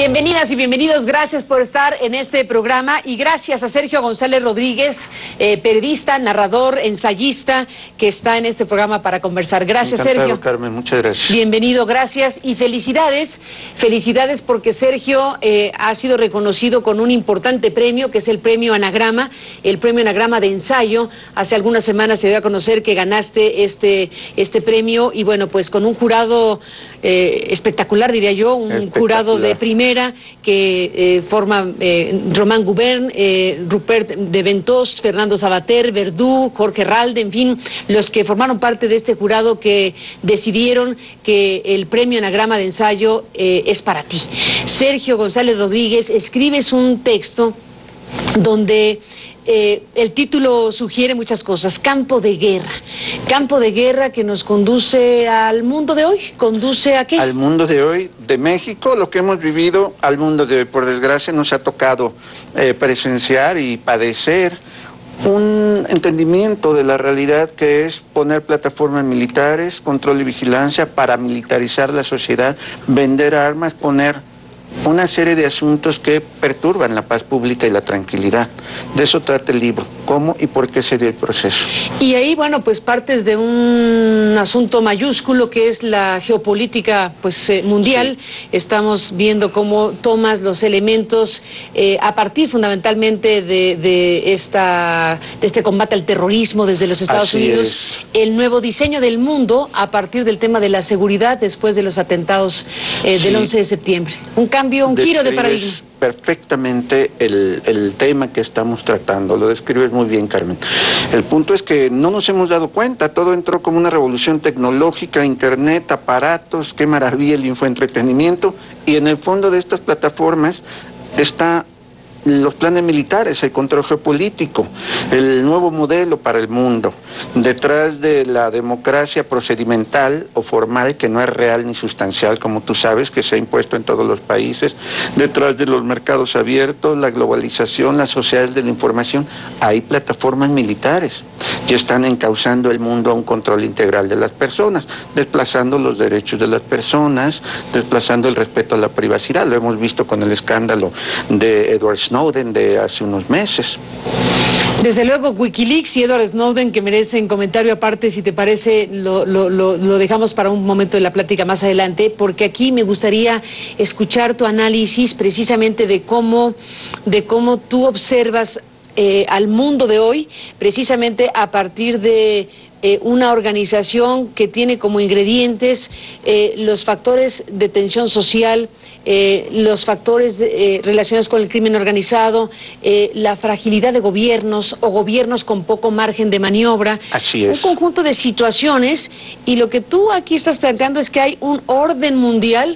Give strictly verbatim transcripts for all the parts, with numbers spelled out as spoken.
Bienvenidas y bienvenidos, gracias por estar en este programa y gracias a Sergio González Rodríguez, eh, periodista, narrador, ensayista, que está en este programa para conversar. Gracias, Encantado, Sergio. Carmen, muchas gracias. Bienvenido, gracias y felicidades, felicidades porque Sergio eh, ha sido reconocido con un importante premio, que es el premio Anagrama, el premio Anagrama de ensayo. Hace algunas semanas se dio a conocer que ganaste este, este premio y bueno, pues con un jurado eh, espectacular, diría yo, un jurado de primera que eh, forma eh, Román Gubern, eh, Rupert de Ventós, Fernando Sabater, Verdú, Jorge Ralde, en fin, los que formaron parte de este jurado que decidieron que el premio Anagrama de ensayo eh, es para ti. Sergio González Rodríguez, escribes un texto donde Eh, el título sugiere muchas cosas, campo de guerra, campo de guerra que nos conduce al mundo de hoy, ¿conduce a qué? Al mundo de hoy, de México, lo que hemos vivido, al mundo de hoy, por desgracia nos ha tocado eh, presenciar y padecer un entendimiento de la realidad que es poner plataformas militares, control y vigilancia, paramilitarizar la sociedad, vender armas, poner una serie de asuntos que perturban la paz pública y la tranquilidad. De eso trata el libro, cómo y por qué se dio el proceso. Y ahí, bueno, pues partes de un asunto mayúsculo que es la geopolítica pues eh, mundial. Sí. Estamos viendo cómo tomas los elementos eh, a partir fundamentalmente de, de, esta, de este combate al terrorismo desde los Estados Así Unidos, es. El nuevo diseño del mundo a partir del tema de la seguridad después de los atentados eh, del sí. once de septiembre. Un cambio, un giro de paradigma. Perfectamente el, el tema que estamos tratando, lo describes muy bien, Carmen. El punto es que no nos hemos dado cuenta, todo entró como una revolución tecnológica, internet, aparatos, qué maravilla el infoentretenimiento, y en el fondo de estas plataformas está los planes militares, el control geopolítico, el nuevo modelo para el mundo, detrás de la democracia procedimental o formal, que no es real ni sustancial, como tú sabes, que se ha impuesto en todos los países, detrás de los mercados abiertos, la globalización, las sociedades de la información, hay plataformas militares que están encauzando el mundo a un control integral de las personas, desplazando los derechos de las personas, desplazando el respeto a la privacidad. Lo hemos visto con el escándalo de Edward Snowden de hace unos meses. Desde luego, Wikileaks y Edward Snowden, que merecen comentario aparte, si te parece, lo, lo, lo, lo dejamos para un momento de la plática más adelante, porque aquí me gustaría escuchar tu análisis precisamente de cómo, de cómo tú observas eh, al mundo de hoy, precisamente a partir de Eh, una organización que tiene como ingredientes eh, los factores de tensión social, eh, los factores eh, relacionados con el crimen organizado, eh, la fragilidad de gobiernos o gobiernos con poco margen de maniobra. Así es. Un conjunto de situaciones, y lo que tú aquí estás planteando es que hay un orden mundial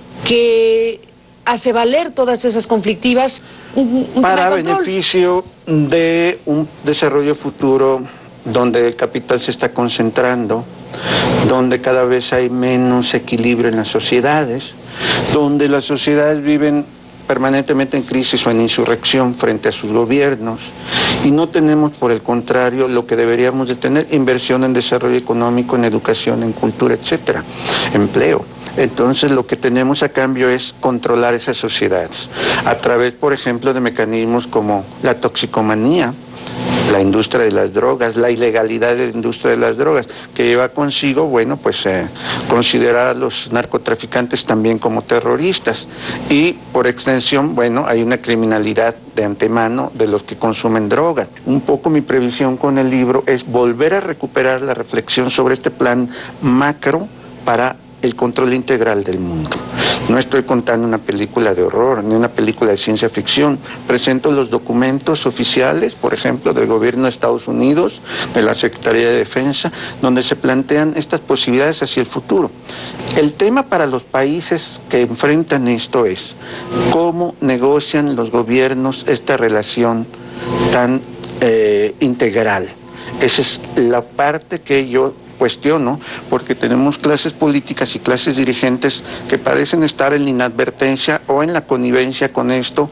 que hace valer todas esas conflictivas un, un para beneficio de un desarrollo futuro donde el capital se está concentrando, donde cada vez hay menos equilibrio en las sociedades, donde las sociedades viven permanentemente en crisis o en insurrección frente a sus gobiernos, y no tenemos, por el contrario, lo que deberíamos de tener: inversión en desarrollo económico, en educación, en cultura, etcétera, empleo. Entonces lo que tenemos a cambio es controlar esas sociedades, a través, por ejemplo, de mecanismos como la toxicomanía, la industria de las drogas, la ilegalidad de la industria de las drogas, que lleva consigo, bueno, pues eh, considerar a los narcotraficantes también como terroristas, y por extensión, bueno, hay una criminalidad de antemano de los que consumen drogas. Un poco mi previsión con el libro es volver a recuperar la reflexión sobre este plan macro para el control integral del mundo. No estoy contando una película de horror, ni una película de ciencia ficción. Presento los documentos oficiales, por ejemplo, del gobierno de Estados Unidos, de la Secretaría de Defensa, donde se plantean estas posibilidades hacia el futuro. El tema para los países que enfrentan esto es cómo negocian los gobiernos esta relación tan eh, integral. Esa es la parte que yo cuestiono, porque tenemos clases políticas y clases dirigentes que parecen estar en la inadvertencia o en la connivencia con esto,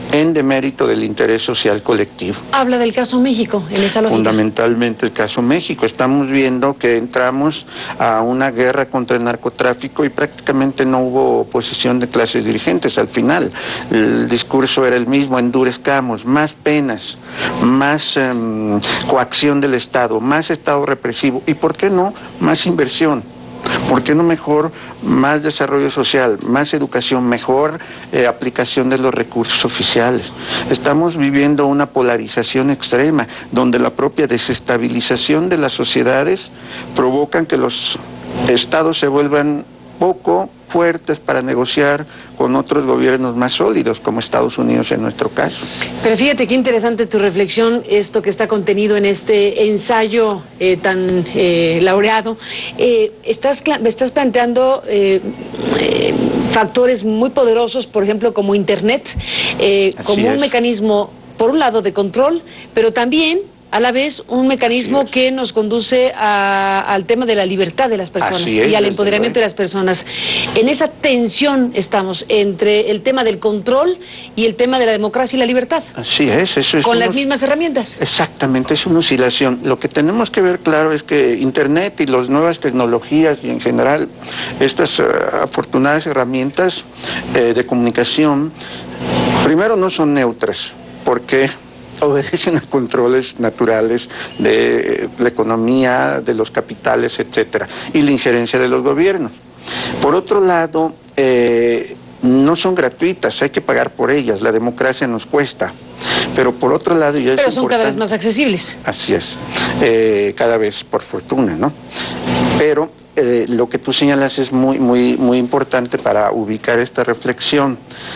en demérito del interés social colectivo. Habla del caso México, en esa lógica. Fundamentalmente el caso México. Estamos viendo que entramos a una guerra contra el narcotráfico y prácticamente no hubo oposición de clases dirigentes. Al final, el discurso era el mismo: endurezcamos, más penas, más um, coacción del Estado, más Estado represivo y, ¿por qué no?, más inversión. ¿Por qué no mejor más desarrollo social, más educación, mejor eh, aplicación de los recursos oficiales? Estamos viviendo una polarización extrema, donde la propia desestabilización de las sociedades provocan que los estados se vuelvan poco fuertes para negociar con otros gobiernos más sólidos, como Estados Unidos en nuestro caso. Pero fíjate qué interesante tu reflexión, esto que está contenido en este ensayo eh, tan eh, laureado. Eh, estás, estás planteando eh, eh, factores muy poderosos, por ejemplo, como Internet, eh, como un mecanismo, por un lado, de control, pero también a la vez un mecanismo que nos conduce a, al tema de la libertad de las personas es, y al empoderamiento de las personas. En esa tensión estamos entre el tema del control y el tema de la democracia y la libertad. Así es, eso es. Con unos, las mismas herramientas. Exactamente, es una oscilación. Lo que tenemos que ver claro es que Internet y las nuevas tecnologías y en general estas uh, afortunadas herramientas eh, de comunicación, primero no son neutras, porque obedecen a controles naturales de la economía, de los capitales, etcétera, y la injerencia de los gobiernos. Por otro lado, eh, no son gratuitas, hay que pagar por ellas, la democracia nos cuesta. Pero por otro lado... Ya Pero es son cada vez más accesibles. Así es, eh, cada vez por fortuna, ¿no? Pero eh, lo que tú señalas es muy, muy, muy importante para ubicar esta reflexión.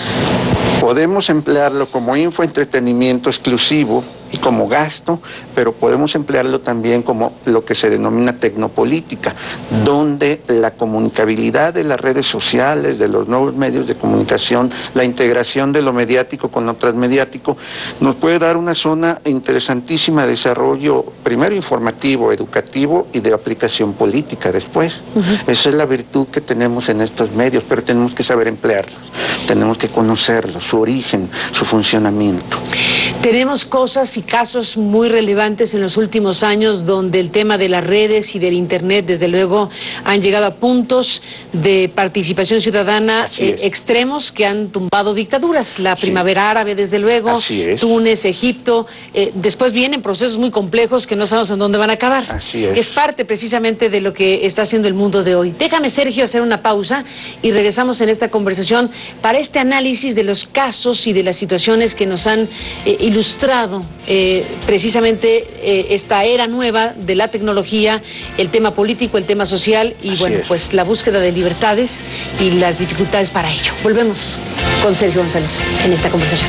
Podemos emplearlo como infoentretenimiento exclusivo y como gasto, pero podemos emplearlo también como lo que se denomina tecnopolítica, donde la comunicabilidad de las redes sociales, de los nuevos medios de comunicación, la integración de lo mediático con lo transmediático, nos puede dar una zona interesantísima de desarrollo, primero informativo, educativo y de aplicación política después. Uh-huh. Esa es la virtud que tenemos en estos medios, pero tenemos que saber emplearlos, tenemos que conocerlos, su origen, su funcionamiento. Tenemos cosas y casos muy relevantes en los últimos años donde el tema de las redes y del Internet, desde luego, han llegado a puntos de participación ciudadana eh, extremos que han tumbado dictaduras. La sí. primavera árabe, desde luego, Túnez, Egipto. Eh, después vienen procesos muy complejos que no sabemos en dónde van a acabar. Así es. Que es parte precisamente de lo que está haciendo el mundo de hoy. Déjame, Sergio, hacer una pausa y regresamos en esta conversación para este análisis de los casos y de las situaciones que nos han eh, ilustrado eh, precisamente eh, esta era nueva de la tecnología, el tema político, el tema social y, Así bueno, es. pues la búsqueda de libertades y las dificultades para ello. Volvemos con Sergio González en esta conversación.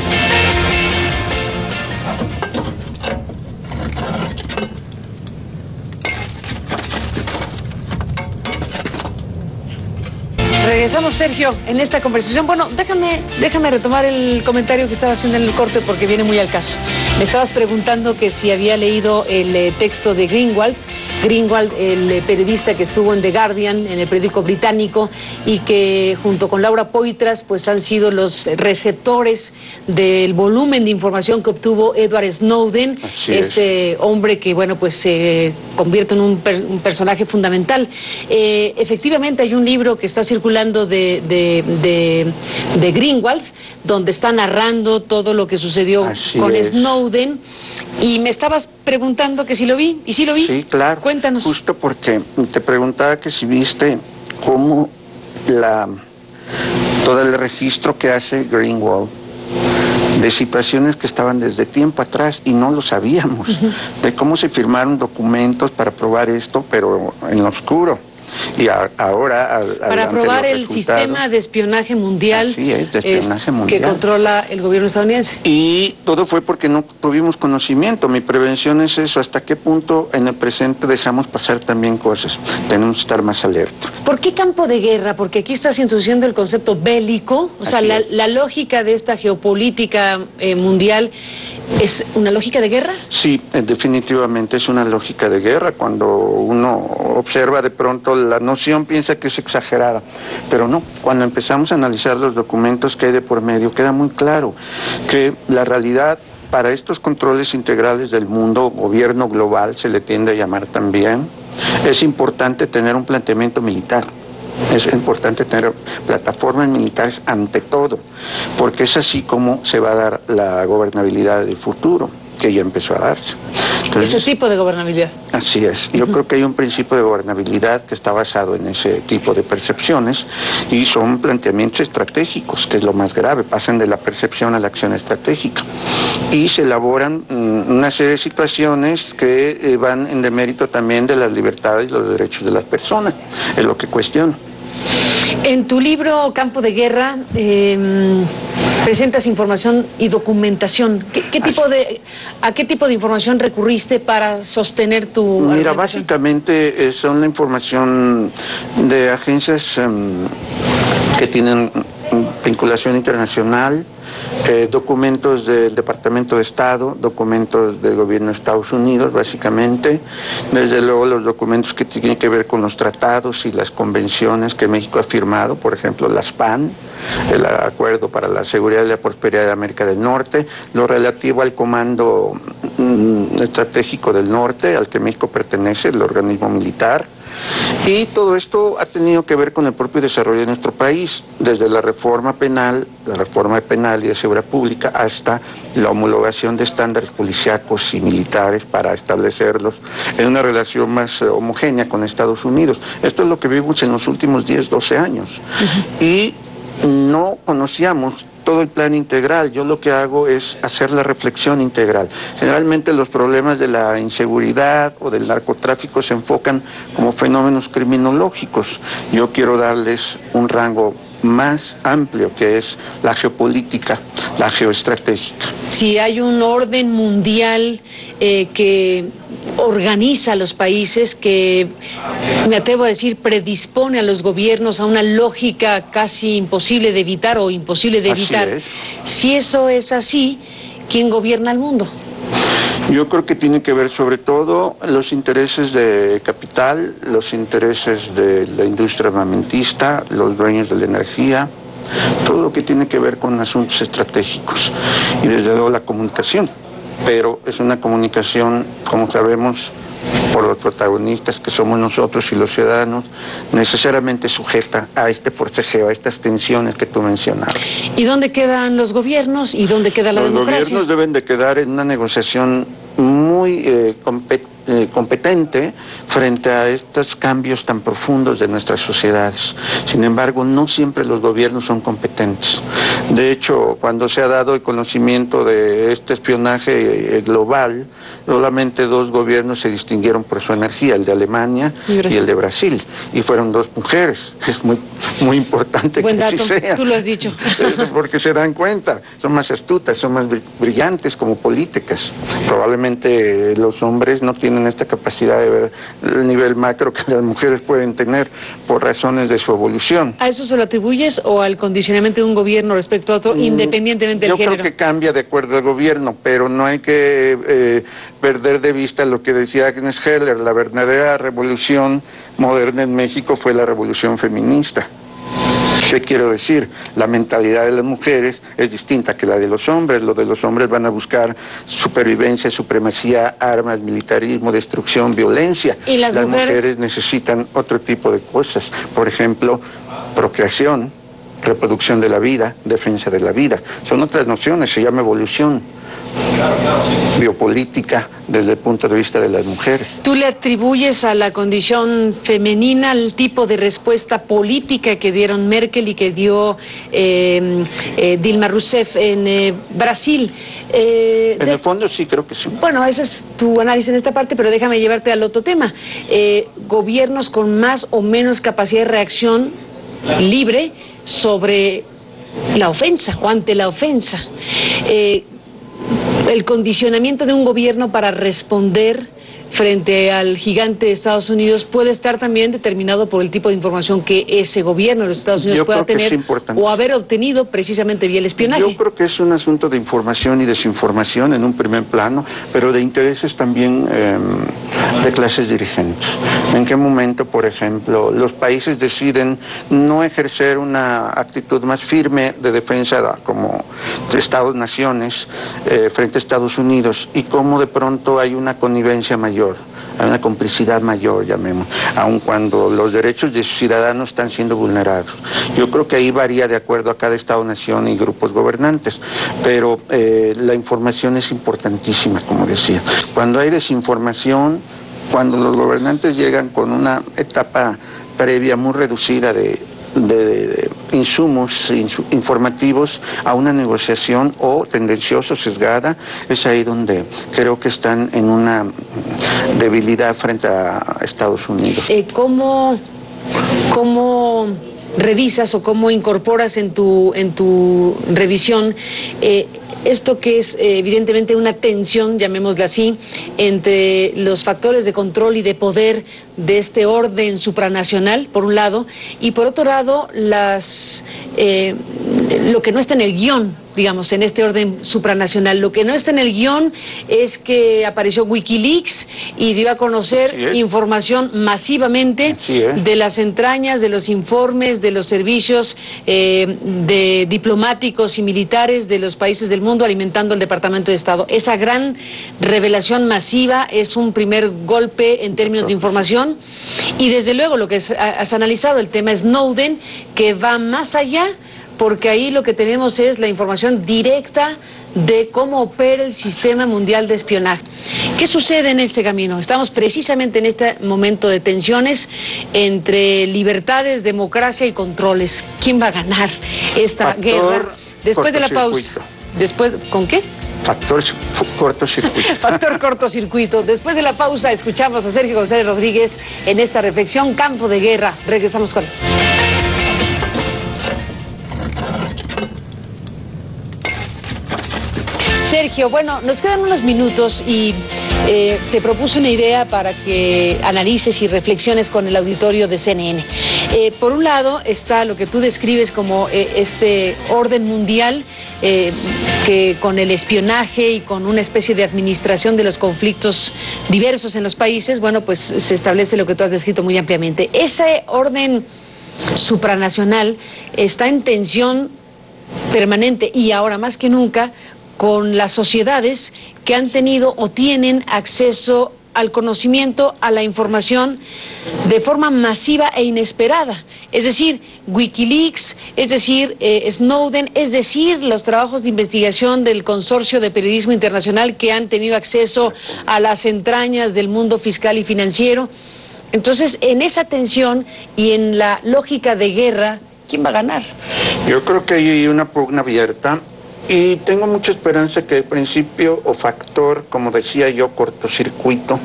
Regresamos, Sergio, en esta conversación. Bueno, déjame, déjame retomar el comentario que estaba haciendo en el corte porque viene muy al caso. Me estabas preguntando que si había leído el eh, texto de Greenwald, Greenwald, el eh, periodista que estuvo en The Guardian, en el periódico británico, y que junto con Laura Poitras, pues han sido los receptores del volumen de información que obtuvo Edward Snowden, Así este es. hombre que, bueno, pues se convierte en un, per, un personaje fundamental. Eh, efectivamente hay un libro que está circulando de, de, de, de Greenwald, donde está narrando todo lo que sucedió Así con es. Snowden, y me estabas preguntando que si lo vi, y sí lo vi. Sí, claro. Cuéntanos. Justo porque te preguntaba que si viste cómo la, todo el registro que hace Greenwald de situaciones que estaban desde tiempo atrás y no lo sabíamos, uh-huh. de cómo se firmaron documentos para probar esto, pero en lo oscuro. Y a, ahora... Al, para probar el sistema de espionaje mundial, Así es, de espionaje es, mundial que controla el gobierno estadounidense. Y todo fue porque no tuvimos conocimiento. Mi prevención es eso, hasta qué punto en el presente dejamos pasar también cosas. Tenemos que estar más alerta. ¿Por qué campo de guerra? Porque aquí estás introduciendo el concepto bélico, o Así sea, la, la lógica de esta geopolítica eh, mundial ¿Es una lógica de guerra? Sí, definitivamente es una lógica de guerra. Cuando uno observa de pronto la noción piensa que es exagerada, pero no. Cuando empezamos a analizar los documentos que hay de por medio, queda muy claro que la realidad para estos controles integrales del mundo, gobierno global se le tiende a llamar también, es importante tener un planteamiento militar. Es importante tener plataformas militares ante todo, porque es así como se va a dar la gobernabilidad del futuro, que ya empezó a darse. Entonces, ese tipo de gobernabilidad. Así es. Yo uh-huh. creo que hay un principio de gobernabilidad que está basado en ese tipo de percepciones y son planteamientos estratégicos, que es lo más grave, pasan de la percepción a la acción estratégica. Y se elaboran um, una serie de situaciones que eh, van en demérito también de las libertades y los derechos de las personas, es lo que cuestiono. En tu libro Campo de Guerra eh, presentas información y documentación. ¿Qué, qué tipo de, ¿A qué tipo de información recurriste para sostener tu Mira, básicamente eh, son la información de agencias um, que tienen vinculación internacional, eh, documentos del Departamento de Estado, documentos del gobierno de Estados Unidos, básicamente, desde luego los documentos que tienen que ver con los tratados y las convenciones que México ha firmado, por ejemplo, las P A N, el Acuerdo para la Seguridad y la Prosperidad de América del Norte, lo relativo al Comando mm, Estratégico del Norte, al que México pertenece, el organismo militar. Y todo esto ha tenido que ver con el propio desarrollo de nuestro país, desde la reforma penal, la reforma penal y de seguridad pública, hasta la homologación de estándares policíacos y militares para establecerlos en una relación más eh, homogénea con Estados Unidos. Esto es lo que vimos en los últimos diez, doce años. Uh-huh. Y no conocíamos todo el plan integral. Yo lo que hago es hacer la reflexión integral. Generalmente los problemas de la inseguridad o del narcotráfico se enfocan como fenómenos criminológicos. Yo quiero darles un rango más amplio, que es la geopolítica, la geoestratégica. Si hay un orden mundial eh, que organiza a los países, que me atrevo a decir predispone a los gobiernos a una lógica casi imposible de evitar o imposible de evitar. Así es. Si eso es así, ¿quién gobierna el mundo? Yo creo que tiene que ver sobre todo los intereses de capital, los intereses de la industria armamentista, los dueños de la energía, todo lo que tiene que ver con asuntos estratégicos y desde luego la comunicación. Pero es una comunicación, como sabemos, por los protagonistas que somos nosotros y los ciudadanos, necesariamente sujeta a este forcejeo, a estas tensiones que tú mencionabas. ¿Y dónde quedan los gobiernos y dónde queda la los democracia? Los gobiernos deben de quedar en una negociación muy eh, competente, Eh, competente frente a estos cambios tan profundos de nuestras sociedades. Sin embargo, no siempre los gobiernos son competentes. De hecho, cuando se ha dado el conocimiento de este espionaje eh, global, solamente dos gobiernos se distinguieron por su energía, el de Alemania y, y el de Brasil, y fueron dos mujeres. Es muy, muy importante Buen que dato, así sea. tú lo has dicho. Porque se dan cuenta, son más astutas, son más brillantes como políticas. Probablemente eh, los hombres no tienen esta capacidad de ver el nivel macro que las mujeres pueden tener por razones de su evolución. ¿A eso se lo atribuyes o al condicionamiento de un gobierno respecto a otro, mm, independientemente del yo género? Yo creo que cambia de acuerdo al gobierno, pero no hay que eh, perder de vista lo que decía Agnes Heller: la verdadera revolución moderna en México fue la revolución feminista. ¿Qué quiero decir? La mentalidad de las mujeres es distinta que la de los hombres. Los de los hombres van a buscar supervivencia, supremacía, armas, militarismo, destrucción, violencia. ¿Y las, las mujeres? mujeres necesitan otro tipo de cosas. Por ejemplo, procreación, reproducción de la vida, defensa de la vida. Son otras nociones, se llama evolución. Biopolítica desde el punto de vista de las mujeres. ¿Tú le atribuyes a la condición femenina el tipo de respuesta política que dieron Merkel y que dio eh, eh, Dilma Rousseff en eh, Brasil? Eh, en de... el fondo sí, creo que sí. Bueno, ese es tu análisis en esta parte, pero déjame llevarte al otro tema. Eh, gobiernos con más o menos capacidad de reacción libre sobre la ofensa o ante la ofensa. Eh, el condicionamiento de un gobierno para responder frente al gigante de Estados Unidos puede estar también determinado por el tipo de información que ese gobierno de los Estados Unidos Yo pueda creo que tener es o haber obtenido precisamente vía el espionaje. Yo creo que es un asunto de información y desinformación en un primer plano, pero de intereses también eh, de clases dirigentes. ¿En qué momento, por ejemplo, los países deciden no ejercer una actitud más firme de defensa como Estados-naciones eh, frente a Estados Unidos y cómo de pronto hay una connivencia mayor, hay una complicidad mayor, llamemos, aun cuando los derechos de sus ciudadanos están siendo vulnerados? Yo creo que ahí varía de acuerdo a cada Estado-nación y grupos gobernantes, pero eh, la información es importantísima, como decía. Cuando hay desinformación, cuando los gobernantes llegan con una etapa previa muy reducida de, de, de, de insumos insu, informativos a una negociación o tendenciosa, sesgada, es ahí donde creo que están en una debilidad frente a Estados Unidos. Eh, ¿Cómo, cómo revisas o cómo incorporas en tu, en tu revisión eh, esto que es eh, evidentemente una tensión, llamémosla así, entre los factores de control y de poder de este orden supranacional, por un lado, y por otro lado, las, eh, lo que no está en el guión, digamos, en este orden supranacional? Lo que no está en el guión es que apareció Wikileaks y dio a conocer información masivamente de las entrañas, de los informes, de los servicios eh, de diplomáticos y militares de los países del mundo alimentando al Departamento de Estado. Esa gran revelación masiva es un primer golpe en términos de información y desde luego lo que es, has analizado, el tema Snowden, que va más allá, porque ahí lo que tenemos es la información directa de cómo opera el sistema mundial de espionaje. ¿Qué sucede en ese camino? Estamos precisamente en este momento de tensiones entre libertades, democracia y controles. ¿Quién va a ganar esta Factor guerra? Después de la pausa. Después, ¿con qué? Factor cortocircuito. Factor cortocircuito. Después de la pausa escuchamos a Sergio González Rodríguez en esta reflexión, Campo de Guerra. Regresamos con él. Sergio, bueno, nos quedan unos minutos y eh, te propuse una idea para que analices y reflexiones con el auditorio de C N N. Eh, por un lado está lo que tú describes como eh, este orden mundial eh, que con el espionaje y con una especie de administración de los conflictos diversos en los países, bueno, pues se establece lo que tú has descrito muy ampliamente. Ese orden supranacional está en tensión permanente y ahora más que nunca con las sociedades que han tenido o tienen acceso al conocimiento, a la información de forma masiva e inesperada. Es decir, Wikileaks, es decir, eh, Snowden, es decir, los trabajos de investigación del Consorcio de Periodismo Internacional que han tenido acceso a las entrañas del mundo fiscal y financiero. Entonces, en esa tensión y en la lógica de guerra, ¿quién va a ganar? Yo creo que hay una pugna abierta. Y tengo mucha esperanza que el principio o factor, como decía yo, cortocircuito,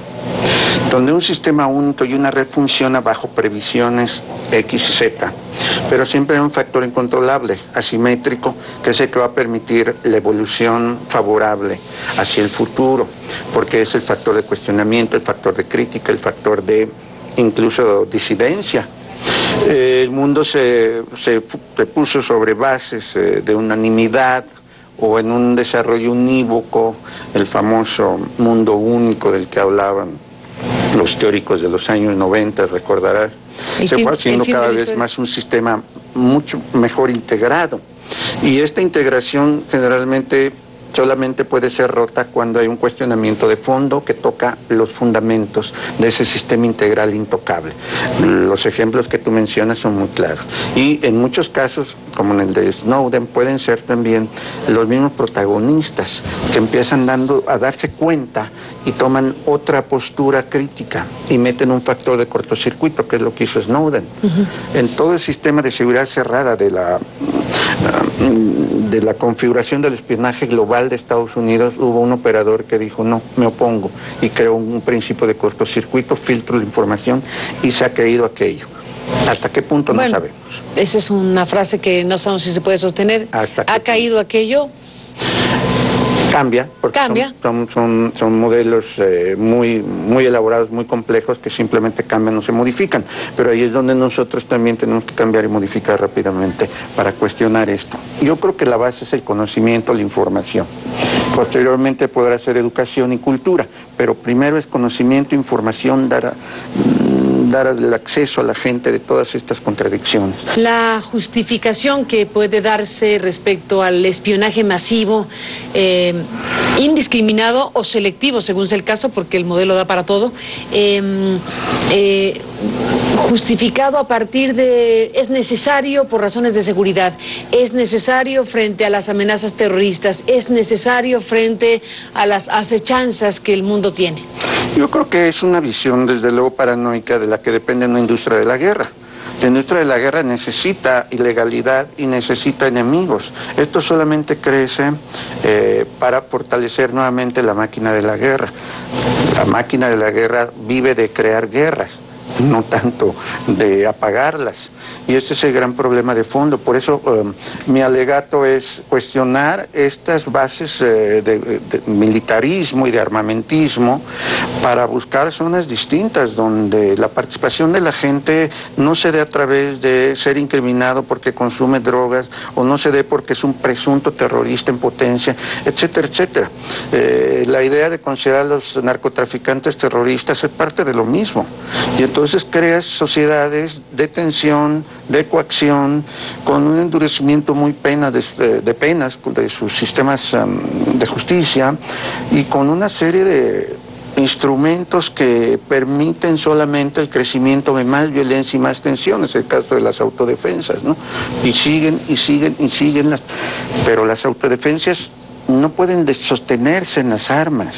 donde un sistema único y una red funciona bajo previsiones X y Z, pero siempre hay un factor incontrolable, asimétrico, que es el que va a permitir la evolución favorable hacia el futuro, porque es el factor de cuestionamiento, el factor de crítica, el factor de incluso disidencia. Eh, el mundo se, se, se puso sobre bases eh, de unanimidad, o en un desarrollo unívoco, el famoso mundo único del que hablaban los teóricos de los años noventa, recordarás. Se fue haciendo cada vez más un sistema mucho mejor integrado. Y esta integración generalmente solamente puede ser rota cuando hay un cuestionamiento de fondo que toca los fundamentos de ese sistema integral intocable. Los ejemplos que tú mencionas son muy claros. Y en muchos casos, como en el de Snowden, pueden ser también los mismos protagonistas que empiezan dando, a darse cuenta y toman otra postura crítica y meten un factor de cortocircuito, que es lo que hizo Snowden. Uh-huh. En todo el sistema de seguridad cerrada de la, de la configuración del espionaje global de Estados Unidos, hubo un operador que dijo no, me opongo, y creó un principio de cortocircuito, filtro de información, y se ha creído aquello. ¿Hasta qué punto? Bueno, no sabemos? Esa es una frase que no sabemos si se puede sostener. ¿Ha caído aquello? Cambia, porque Cambia. Son, son, son, son modelos eh, muy, muy elaborados, muy complejos, que simplemente cambian o se modifican. Pero ahí es donde nosotros también tenemos que cambiar y modificar rápidamente para cuestionar esto. Yo creo que la base es el conocimiento, la información. Posteriormente podrá ser educación y cultura, pero primero es conocimiento, información, dar, a, dar el acceso a la gente de todas estas contradicciones. La justificación que puede darse respecto al espionaje masivo, eh, indiscriminado o selectivo, según sea el caso, porque el modelo da para todo, eh, eh, justificado a partir de, es necesario por razones de seguridad, es necesario frente a las amenazas terroristas, es necesario frente a las acechanzas que el mundo tiene. Yo creo que es una visión desde luego paranoica de la que depende una industria de la guerra. La industria de la guerra necesita ilegalidad y necesita enemigos. Esto solamente crece eh, para fortalecer nuevamente la máquina de la guerra. La máquina de la guerra vive de crear guerras, no tanto de apagarlas. Y este es el gran problema de fondo. Por eso um, mi alegato es cuestionar estas bases eh, de, de militarismo y de armamentismo para buscar zonas distintas donde la participación de la gente no se dé a través de ser incriminado porque consume drogas o no se dé porque es un presunto terrorista en potencia, etcétera, etcétera. Eh, la idea de considerar a los narcotraficantes terroristas es parte de lo mismo. Y entonces Entonces creas sociedades de tensión, de coacción, con un endurecimiento muy pena de, de penas de sus sistemas um, de justicia y con una serie de instrumentos que permiten solamente el crecimiento de más violencia y más tensiones, el caso de las autodefensas, ¿no? Y siguen y siguen y siguen, las, pero las autodefensas no pueden sostenerse en las armas.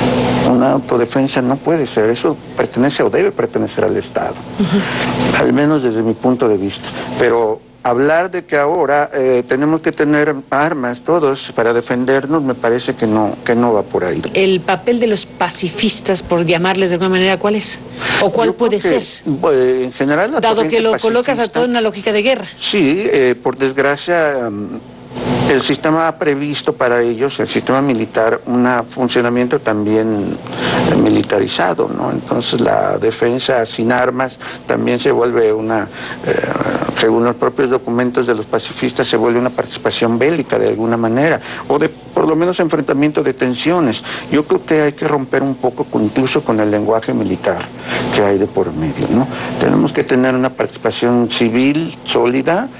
Una autodefensa no puede ser, eso pertenece o debe pertenecer al Estado, uh-huh. Al menos desde mi punto de vista. Pero hablar de que ahora eh, tenemos que tener armas todos para defendernos, me parece que no, que no va por ahí. ¿El papel de los pacifistas, por llamarles de alguna manera, cuál es? ¿O cuál puede ser? Pues, en general, la dado que lo pacifista, colocas a toda una lógica de guerra. Sí, eh, por desgracia... Um, El sistema ha previsto para ellos, el sistema militar, un funcionamiento también militarizado, ¿no? Entonces la defensa sin armas también se vuelve una, eh, según los propios documentos de los pacifistas, se vuelve una participación bélica de alguna manera, o de por lo menos enfrentamiento de tensiones. Yo creo que hay que romper un poco con, incluso con el lenguaje militar que hay de por medio, ¿no? Tenemos que tener una participación civil sólida,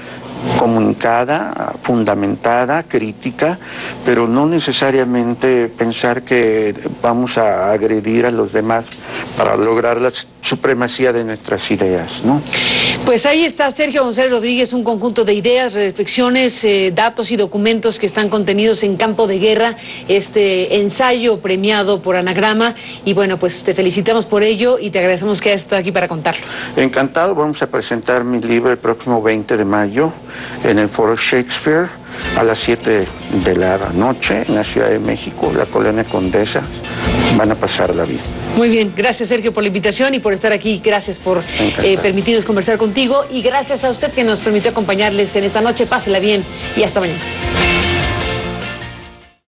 comunicada, fundamentada, crítica, pero no necesariamente pensar que vamos a agredir a los demás para lograr la supremacía de nuestras ideas, ¿no? Pues ahí está Sergio González Rodríguez, un conjunto de ideas, reflexiones, eh, datos y documentos que están contenidos en Campo de Guerra, este ensayo premiado por Anagrama, y bueno, pues te felicitamos por ello y te agradecemos que hayas estado aquí para contarlo. Encantado, vamos a presentar mi libro el próximo veinte de mayo en el Foro Shakespeare a las siete de la noche en la Ciudad de México, la Colonia Condesa. Van a pasarla bien. Muy bien, gracias Sergio por la invitación y por estar aquí, gracias por eh, permitirnos conversar contigo y gracias a usted que nos permitió acompañarles en esta noche. Pásela bien y hasta mañana.